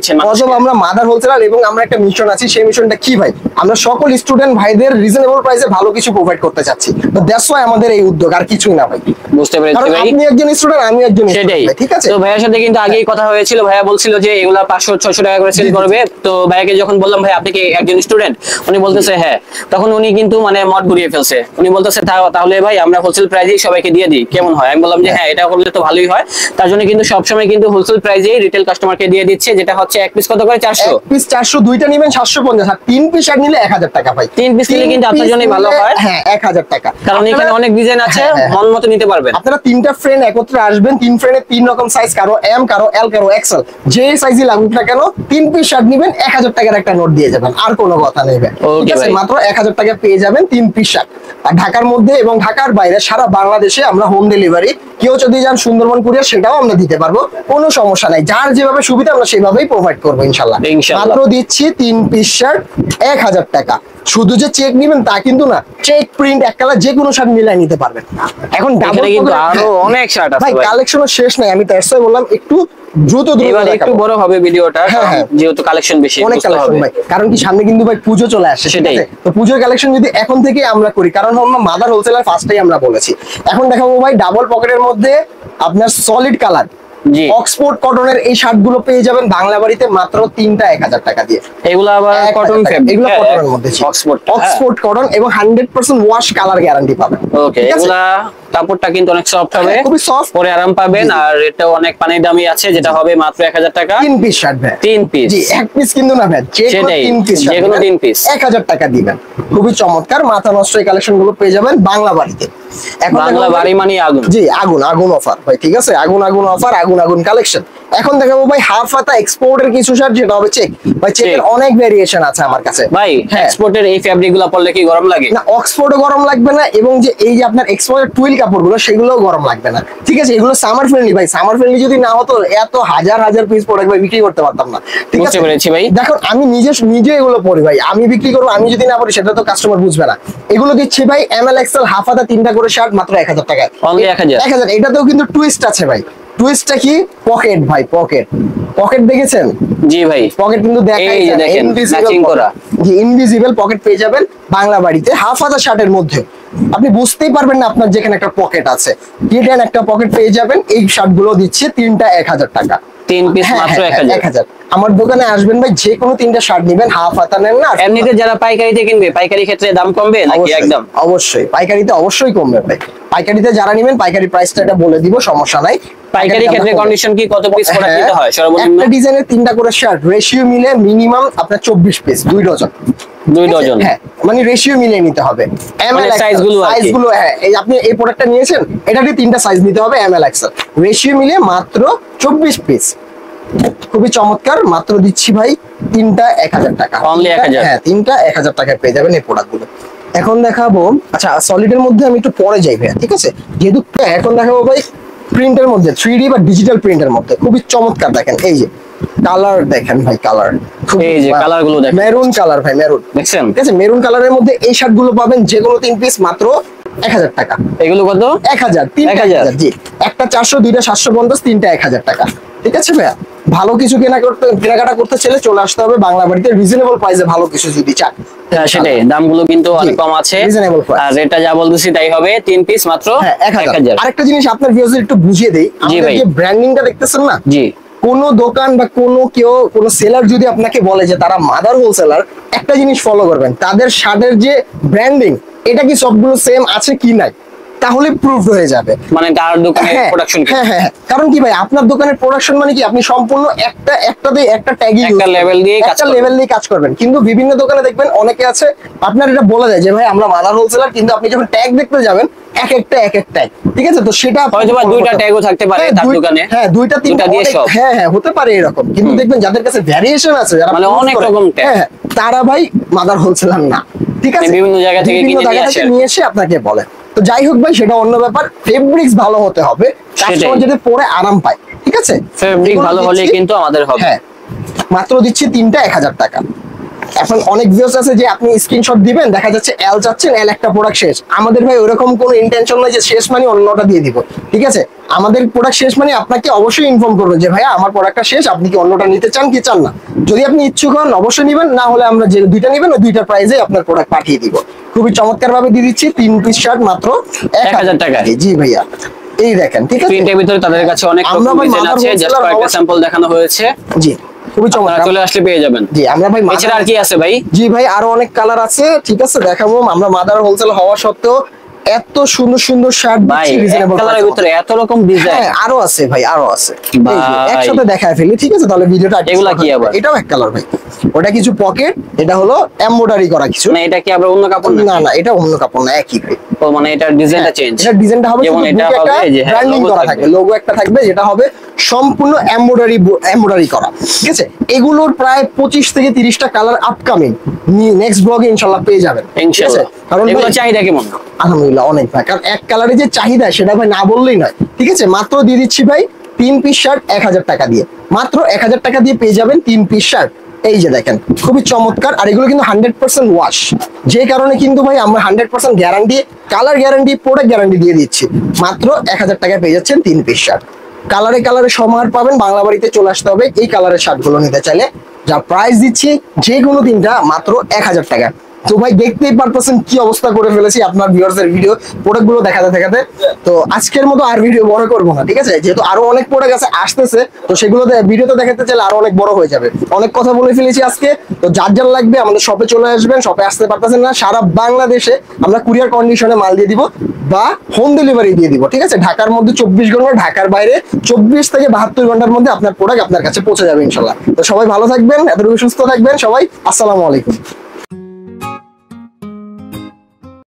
Speaker 1: দিচ্ছেন
Speaker 2: অথবা আমরা মাদার হোলসেলার এবং আমরা একটা মিশন আছি, সেই মিশনটা কি ভাই, আমরা সকল স্টুডেন্ট ভাইদের রিজনেবল প্রাইসে ভালো কিছু প্রোভাইড করতে চাচ্ছি। তো দ্যাটস ওয়াই আমাদের এই উদ্যোগ, আর কিছুই না ভাই।
Speaker 1: বুঝতে পেরেছি
Speaker 2: কারণ
Speaker 1: ভাই,
Speaker 2: আপনি একজন স্টুডেন্ট, আমি একজন
Speaker 1: সেটাই
Speaker 2: student ভাই, ঠিক আছে?
Speaker 1: তো ভাইয়ার সাথে কিন্তু আগেই কথা হয়েছিল, ভাইয়া বলছিল যে এগুলা পাঁচশো ছয়শো টাকা করে সেল করবে। তো ভাইয়াকে যখন বললাম ভাই আপনি কি একজন স্টুডেন্ট, উনি বলতেছে হ্যাঁ, তখন উনি কিন্তু মানে মত ঘুরিয়ে ফেলছে। উনি বলতেছে "তা- তাহলে ভাই আমরা হোলসেল প্রাইসেই সবাইকে দিয়ে দিই, কেমন হয়?" আমি বললাম যে হ্যাঁ, এটা করলে তো ভালোই হয়। তার জন্য কিন্তু সবসময় কিন্তু হোলসেল প্রাইসেই রিটেল কাস্টমারকে দিয়ে দিচ্ছে, যেটা হচ্ছে এক পিস কত করে, চারশো
Speaker 2: এক পিস চারশো, দুইটা নিবেন সাতশো পঞ্চাশ, আর তিন পিস শার্ট নিলে এক হাজার টাকা ভাই।
Speaker 1: তিন পিস নিলে কিন্তু আপনার জন্যই ভালো হয়।
Speaker 2: হ্যাঁ, এক হাজার টাকা,
Speaker 1: কারণ এখানে
Speaker 2: আপনারা-
Speaker 1: অনেক ডিজাইন আছে,
Speaker 2: হ্যাঁ, হ্যাঁ।
Speaker 1: মন মতো নিতে পারবেন।
Speaker 2: আপনারা তিনটা ফ্রেন্ড একত্রে আসবেন, তিন ফ্রেন্ডের তিন রকম সাইজ, কারো এম, কারো এল, কারো এক্সেল, যে সাইজই লাগুক না কেন তিন পিস শার্ট নিবেন, এক হাজার টাকার একটা নোট দিয়ে যাবেন, আর কোনো কথা নেই ভাই।
Speaker 1: Okay
Speaker 2: ঠিক আছে,
Speaker 1: ভাই।
Speaker 2: মাত্র এক হাজার টাকা পেয়ে যাবেন তিন পিস শার্ট। আর ঢাকার মধ্যে এবং ঢাকার বাইরে সারা বাংলাদেশে আমরা হোম ডেলিভারি, কেউ যদি যান সুন্দরবন কুরিয়ার সেটাও আমরা দিতে পারবো, কোনো সমস্যা নাই। যার যেভাবে সুবিধা আমরা সেভাবেই প্রোভাইড করবো ইনশাল্লাহ।
Speaker 1: ইনশাআল্লাহ।
Speaker 2: মাত্র দিচ্ছি তিন পিস শার্ট এক হাজার টাকা। শুধু যে চেক নিবেন তা কিন্তু না, চেক প্রিন্ট এক কালার যে কোনো শার্ট মিলাই নিতে পারবেন। এখন ডাবল
Speaker 1: এখানে কিন্তু আরো অনেক শার্ট আছে
Speaker 2: ভাই,
Speaker 1: ভাই।
Speaker 2: কালেকশনও শেষ নাই, আমি তার সাথে বললাম একটু দ্রুত দ্রুত
Speaker 1: এবার একটু
Speaker 2: দেখাবো।
Speaker 1: বড় হবে ভিডিওটা,
Speaker 2: হ্যাঁ, হ্যাঁ।
Speaker 1: যেহেতু কালেকশন বেশি,
Speaker 2: অনেক
Speaker 1: বুঝতে
Speaker 2: কালেকশন
Speaker 1: হবে।
Speaker 2: ভাই, কারণ কি সামনে কিন্তু ভাই পুজো চলে আসছে, ঠিক
Speaker 1: সেটাই।
Speaker 2: আছে? তো পুজোর কালেকশন যদি এখন থেকে আমরা করি, কারণ আমরা মাদার হোলসেলার ফার্স্টেই আমরা বলেছি। এখন দেখাবো ভাই ডাবল পকেটের মধ্যে আপনার সলিড কালার
Speaker 1: জি।
Speaker 2: অক্সফোর্ড কটনের এই শার্ট গুলো পেয়ে যাবেন বাংলা বাড়িতে মাত্র তিনটা এক হাজার টাকা দিয়ে।
Speaker 1: এগুলো আবার
Speaker 2: এক হাজার
Speaker 1: কটন
Speaker 2: টাকা।
Speaker 1: ফেব্রিক,
Speaker 2: এগুলো কটনের মধ্যে
Speaker 1: অক্সফোর্ড
Speaker 2: অক্সফোর্ড কটন এবং hundred percent wash colour guarantee পাবেন।
Speaker 1: ওকে,
Speaker 2: ঠিক আছে?
Speaker 1: এগুলা কাপড়টা কিন্তু অনেক সফট হবে,
Speaker 2: হ্যাঁ, খুবই soft।
Speaker 1: পরে আরাম পাবেন।
Speaker 2: জি।
Speaker 1: আর এটাও অনেক পানির দামি আছে, যেটা হবে মাত্র এক হাজার টাকা।
Speaker 2: তিন পিস শার্ট ভাই,
Speaker 1: তিন পিস,
Speaker 2: জি, এক পিস কিন্তু না ভাই, যে কোনো
Speaker 1: সেটাই,
Speaker 2: তিন পিস
Speaker 1: যে কোনো তিন piece।
Speaker 2: এক হাজার টাকা দিবেন। খুবই চমৎকার, মাথা নষ্ট এই কালেকশন গুলো পেয়ে যাবেন বাংলা বাড়িতে। এখন
Speaker 1: বাংলা
Speaker 2: দেখাবো
Speaker 1: বাড়ি
Speaker 2: ভাই-
Speaker 1: মানে আগুন।
Speaker 2: জি, আগুন আগুন অফার ভাই, ঠিক আছে? আগুন আগুন অফার, আগুন আগুন কালেকশন। এখন দেখাবো ভাই হাফ হাতা এক্সপোর্টের কিছু শার্ট, যেটা হবে চেক। ভাই চেকের
Speaker 1: Check।
Speaker 2: অনেক ভেরিয়েশন আছে আমার কাছে
Speaker 1: ভাই
Speaker 2: হ্যাঁ।
Speaker 1: এক্সপোর্টের এই ফ্যাব্রিক গুলা পরলে কি গরম লাগে?
Speaker 2: না, অক্সফোর্ডও গরম লাগবে না, এবং যে এই যে আপনার এক্সপোর্টের টুইল কাপড়গুলো সেগুলোও গরম লাগবে না, ঠিক আছে? এগুলো সামার ফ্রেন্ডলি ভাই, সামার ফ্রেন্ডলি যদি না হতো এত হাজার হাজার পিস প্রোডাক্ট ভাই বিক্রি করতে পারতাম না, ঠিক
Speaker 1: বুঝতে
Speaker 2: আছে?
Speaker 1: পেরেছি ভাই।
Speaker 2: দেখো আমি নিজে নিজে এগুলো পরি ভাই, আমি বিক্রি করবো, আমি যদি না পরি সেটা তো কাস্টমার বুঝবে না। এগুলো দিচ্ছি ভাই এম এল এক্সেল হাফ হাতা তিনটা করে শার্ট মাত্র এক হাজার টাকায়।
Speaker 1: Only এক হাজার?
Speaker 2: এক হাজার। এটাতেও কিন্তু টুইস্ট আছে ভাই। টুইস্টটা কি? পকেট ভাই, পকেট পকেট দেখেছেন?
Speaker 1: জি ভাই,
Speaker 2: পকেট কিন্তু দেখাই
Speaker 1: এই যে
Speaker 2: যায় না,
Speaker 1: দেখেন,
Speaker 2: invisible
Speaker 1: matching
Speaker 2: pocket।
Speaker 1: করা।
Speaker 2: জি, ইনভিজিবল পকেট পেয়ে যাবেন বাংলা বাড়িতে হাফ হাতা শার্টের মধ্যে। আপনি বুঝতেই পারবেন না আপনার যেখানে একটা পকেট আছে, হিডেন একটা পকেট পেয়ে যাবেন। এই শার্ট গুলো দিচ্ছে তিনটা এক হাজার টাকা।
Speaker 1: তিন পিস
Speaker 2: হ্যাঁ,
Speaker 1: মাত্র
Speaker 2: হ্যাঁ,
Speaker 1: এক হাজার।
Speaker 2: এক হাজার। আমার দোকানে আসবেন ভাই, যে কোনো তিনটা শার্ট নেবেন, হাফ হাতা নেন না।
Speaker 1: এমনিতে যারা পাইকারিতে কিনবে, পাইকারি ক্ষেত্রে দাম কমবে নাকি
Speaker 2: অবশ্যই,
Speaker 1: একদম?
Speaker 2: অবশ্যই পাইকারিতে অবশ্যই কমবে ভাই। পাইকারিতে যারা নেবেন পাইকারি প্রাইসটা এটা বলে দিব, সমস্যা নাই।
Speaker 1: পাইকারি ক্ষেত্রে কন্ডিশন কি, কত পিস প্রোডাক্ট
Speaker 2: হ্যাঁ,
Speaker 1: নিতে হয় সর্বনিম্ন?
Speaker 2: একটা ডিজাইনের তিনটা করে শার্ট, রেশিও মিলে মিনিমাম আপনার চব্বিশ পিস, দুই ডজন।
Speaker 1: দুই ডজন।
Speaker 2: হ্যাঁ, মানে রেশিও মিলিয়ে নিতে হবে।
Speaker 1: মানে size গুলো আর কি।
Speaker 2: সাইজ গুলো, হ্যাঁ, এই আপনি এই প্রোডাক্টটা নিয়েছেন, এটারই তিনটা সাইজ নিতে হবে এম এল এক্সেল, রেশিও মিলিয়ে মাত্র চব্বিশ পিস। খুবই চমৎকার, মাত্র দিচ্ছি ভাই তিনটা এক হাজার টাকা।
Speaker 1: Only এক হাজার?
Speaker 2: হ্যাঁ, তিনটা এক হাজার টাকায় পেয়ে যাবেন এই প্রোডাক্ট গুলো। এখন দেখাবো, আচ্ছা সলিডের মধ্যে আমি একটু পরে যাই ভাই, ঠিক আছে? যেহেতু এখন দেখাবো ভাই প্রিন্টের মধ্যে, থ্রি ডি বা ডিজিটাল প্রিন্টের মধ্যে। খুবই চমৎকার, দেখেন এই যে কালার, দেখেন ভাই কালার,
Speaker 1: এই যে colour গুলো দেখেন।
Speaker 2: মেরুন কালার ভাই, মেরুন,
Speaker 1: দেখছেন?
Speaker 2: ঠিক আছে? মেরুন কালারের মধ্যে এই শার্ট গুলো পাবেন যে কোনো তিন পিস মাত্র এক হাজার টাকা।
Speaker 1: এগুলো কত?
Speaker 2: এক হাজার, তিনটা
Speaker 1: এক
Speaker 2: এক
Speaker 1: হাজার?
Speaker 2: হাজার, জি। একটা চারশো, দুইটা সাতশো পঞ্চাশ, তিনটা এক হাজার টাকা, ঠিক আছে ভাইয়া? ভালো কিছু কেনা করতে কেনাকাটা করতে চাইলে চলে আসতে হবে বাংলা বাড়িতে, রিজনেবল প্রাইসে ভালো কিছু যদি চান।
Speaker 1: হ্যাঁ, সেটাই, দামগুলো কিন্তু অনেক কম আছে।
Speaker 2: Reasonable price।
Speaker 1: আর রেটটা যা বলতেছি তাই হবে, তিন পিস মাত্র
Speaker 2: হ্যাঁ, এক
Speaker 1: এক
Speaker 2: হাজার।
Speaker 1: হাজার।
Speaker 2: আরেকটা জিনিস আপনার ভিউয়ারদের একটু বুঝিয়ে দেই, আমাদের
Speaker 1: ভাই।
Speaker 2: যে ব্র্যান্ডিংটা দেখতেছেন না,
Speaker 1: জি,
Speaker 2: কোন দোকান বা কোনো কেউ কোনো সেলার যদি আপনাকে বলে যে তারা মাদার হোলসেলার, একটা জিনিস ফলো করবেন, তাদের শার্টের যে ব্র্যান্ডিং এটা কি সবগুলো সেম আছে কি নাই, তাহলে প্রুফ হয়ে যাবে।
Speaker 1: মানে তার দোকানে
Speaker 2: হ্যাঁ,
Speaker 1: প্রোডাকশন
Speaker 2: হ্যাঁ, হ্যাঁ, হ্যাঁ। কারণ কি ভাই, আপনার দোকানের প্রোডাকশন মানে কি, আপনি সম্পূর্ণ একটা একটাতে একটা ট্যাগই
Speaker 1: একটা level দিয়ে কাজ
Speaker 2: একটা
Speaker 1: করবেন।
Speaker 2: লেভেল দিয়ে কাজ করবেন। কিন্তু বিভিন্ন দোকানে দেখবেন অনেকে আছে আপনার এটা বলে দেয় যে ভাই আমরা মাদার হোলসেলার, কিন্তু আপনি যখন ট্যাগ দেখতে যাবেন এক একটা এক এক ট্যাগ, ঠিক আছে? তো সেটা আপনি
Speaker 1: হয়তো বা
Speaker 2: follow
Speaker 1: দুইটা
Speaker 2: করতে-
Speaker 1: ট্যাগও থাকতে পারে
Speaker 2: হ্যাঁ,
Speaker 1: তার
Speaker 2: দুই-
Speaker 1: দোকানে।
Speaker 2: হ্যাঁ, দুইটা তিনটা
Speaker 1: দুইটা দিয়ে
Speaker 2: অনেক-
Speaker 1: সব।
Speaker 2: হ্যাঁ, হ্যাঁ, হতে পারে এরকম। কিন্তু দেখবেন যাদের কাছে ভ্যারিয়েশন আছে, যারা
Speaker 1: মানে
Speaker 2: proof
Speaker 1: অনেক
Speaker 2: করে,
Speaker 1: রকম tag।
Speaker 2: হ্যাঁ, হ্যাঁ, তারা ভাই মাদার হোলসেলার না, ঠিক আছে?
Speaker 1: বিভিন্ন জায়গা থেকে
Speaker 2: বিভিন্ন
Speaker 1: কিনে নিয়ে
Speaker 2: জায়গা
Speaker 1: আসে
Speaker 2: থেকে
Speaker 1: আর কি।
Speaker 2: নিয়ে এসে আপনাকে বলে। তো যাই হোক ভাই, সেটা অন্য ব্যাপার। ফেব্রিক্স ভালো হতে হবে, কাস্টমার যাতে পরে আরাম পায়, ঠিক আছে?
Speaker 1: ফেব্রিক
Speaker 2: এগুলো
Speaker 1: ভালো হলে
Speaker 2: দিচ্ছি-
Speaker 1: কিন্তু আমাদের হবে।
Speaker 2: হ্যাঁ, মাত্র দিচ্ছি তিনটা এক হাজার টাকা। এখন অনেক ভিউস আছে যে আপনি স্ক্রিনশট দিবেন, দেখা যাচ্ছে এল চাচ্ছেন, এল একটা প্রোডাক্ট শেষ। আমাদের ভাই ওরকম কোনো ইন্টেনশন নাই যে শেষ মানে অন্যটা দিয়ে দিব, ঠিক আছে? আমাদের প্রোডাক্ট শেষ মানে আপনাকে অবশ্যই ইনফর্ম করবেন যে ভাইয়া আমার প্রোডাক্টটা শেষ, আপনি কি অন্যটা নিতে চান কি চান না। যদি আপনি ইচ্ছুক হন অবশ্যই নিবেন, না হলে আমরা যে দুইটা নিবেন ওই দুইটার প্রাইসে আপনার প্রোডাক্ট পাঠিয়ে দিব। খুবই চমৎকার ভাবে দিয়ে দিচ্ছি, তিন পিস শার্ট মাত্র এক হাজার টাকা। জি ভাইয়া, এই দেখেন, ঠিক আছে?
Speaker 1: প্রিন্টের ভিতরে তাদের কাছে অনেক
Speaker 2: আমরা
Speaker 1: রকম
Speaker 2: ভাই
Speaker 1: ডিজাইন
Speaker 2: মাদার
Speaker 1: আছে, জাস্ট
Speaker 2: হোলসেলার
Speaker 1: কয়েকটা
Speaker 2: হওয়া-
Speaker 1: স্যাম্পল দেখানো হয়েছে,
Speaker 2: জি খুবই
Speaker 1: আপনারা
Speaker 2: চমৎকার।
Speaker 1: চলে আসলে পেয়ে যাবেন।
Speaker 2: জি আমরা ভাই
Speaker 1: এছাড়া আর
Speaker 2: মাদার-
Speaker 1: কি আছে ভাই?
Speaker 2: জি ভাই আরো অনেক কালার আছে, ঠিক আছে দেখাবো। আমরা মাদার হোলসেল হওয়া সত্ত্বেও এত সুন্দর সুন্দর শার্ট
Speaker 1: ভাই
Speaker 2: দিচ্ছি
Speaker 1: এক
Speaker 2: রিজনেবল
Speaker 1: কালারের ভিতরে এত রকম ডিজাইন।
Speaker 2: হ্যাঁ আরো আছে ভাই, আরো আছে। এই যে,
Speaker 1: ভাই।
Speaker 2: একসাথে দেখায় ফেলি, ঠিক আছে? তাহলে ভিডিওটা
Speaker 1: এগুলা কি আবার?
Speaker 2: এটাও এক কালার ভাই, ওটা কিছু পকেট, এটা হলো এমব্রয়ডারি করা কিছু।
Speaker 1: মানে এটা কি আবার অন্য কাপড় না?
Speaker 2: না না এটা অন্য কাপড় না, একই ভাই।
Speaker 1: ও মানে এটার ডিজাইনটা চেঞ্জ।
Speaker 2: এটা ডিজাইনটা হবে
Speaker 1: যেমন
Speaker 2: শুধু
Speaker 1: এটা
Speaker 2: বুকে একটা
Speaker 1: হবে যে হ্যাঁ,
Speaker 2: ব্র্যান্ডিং
Speaker 1: logo
Speaker 2: করা
Speaker 1: থাকবে।
Speaker 2: থাকবে, লোগো একটা থাকবে, যেটা হবে সম্পূর্ণ এমব্রয়ডারি এমব্রয়ডারি করা, ঠিক আছে? এগুলোর প্রায় পঁচিশ থেকে তিরিশটা কালার আপকামিং নেক্সট ব্লগে ইনশাআল্লাহ পেয়ে যাবেন, ঠিক আছে?
Speaker 1: ইনশাআল্লাহ।
Speaker 2: কারণ
Speaker 1: এগুলো
Speaker 2: ভাই-
Speaker 1: চাহিদা কেমন?
Speaker 2: আলহামদুলিল্লাহ অনেক ভাই, কারণ এক কালারে যে চাহিদা সেটা ভাই না বললেই নয়, ঠিক আছে? মাত্র দিয়ে দিচ্ছি ভাই তিন পিস শার্ট এক হাজার টাকা দিয়ে, মাত্র এক হাজার টাকা দিয়ে পেয়ে যাবেন তিন পিস শার্ট। এই যে দেখেন খুবই চমৎকার, আর এগুলো কিন্তু হান্ড্রেড পার্সেন্ট ওয়াশ, যে কারণে কিন্তু ভাই আমরা hundred percent guarantee, colour guarantee, product guarantee দিয়ে দিচ্ছি। মাত্র এক হাজার টাকায় পেয়ে যাচ্ছেন তিন পিস শার্ট। কালারে কালারে সমাহার পাবেন, বাংলা বাড়িতে চলে আসতে হবে এই কালারের শার্টগুলো নিতে চাইলে। যা প্রাইস দিচ্ছি যে কোনো তিনটা মাত্র এক হাজার টাকা। তো ভাই দেখতেই পারতেছেন কি অবস্থা করে ফেলেছি আপনার ভিউয়ার্স এর ভিডিও প্রোডাক্ট গুলো দেখাতে দেখাতে। তো আজকের মতো আর ভিডিও বড় করবো না, ঠিক আছে? যেহেতু আরো অনেক প্রোডাক্ট আছে আসতেছে, তো সেগুলো ভিডিওতে দেখাতে চাইলে আরো অনেক বড় হয়ে যাবে। অনেক কথা বলে ফেলেছি আজকে। তো যার যার লাগবে আমাদের শপে চলে আসবেন, শপে আসতে পারতেছেন না সারা বাংলাদেশে আমরা কুরিয়ার কন্ডিশনে মাল দিয়ে দিব বা হোম ডেলিভারি দিয়ে দিব, ঠিক আছে? ঢাকার মধ্যে চব্বিশ ঘন্টা, ঢাকার বাইরে চব্বিশ থেকে বাহাত্তর ঘন্টার মধ্যে আপনার প্রোডাক্ট আপনার কাছে পৌঁছে যাবে ইনশাল্লাহ। তো সবাই ভালো থাকবেন, এতটুকু সুস্থ থাকবেন সবাই। আসসালামু আলাইকুম।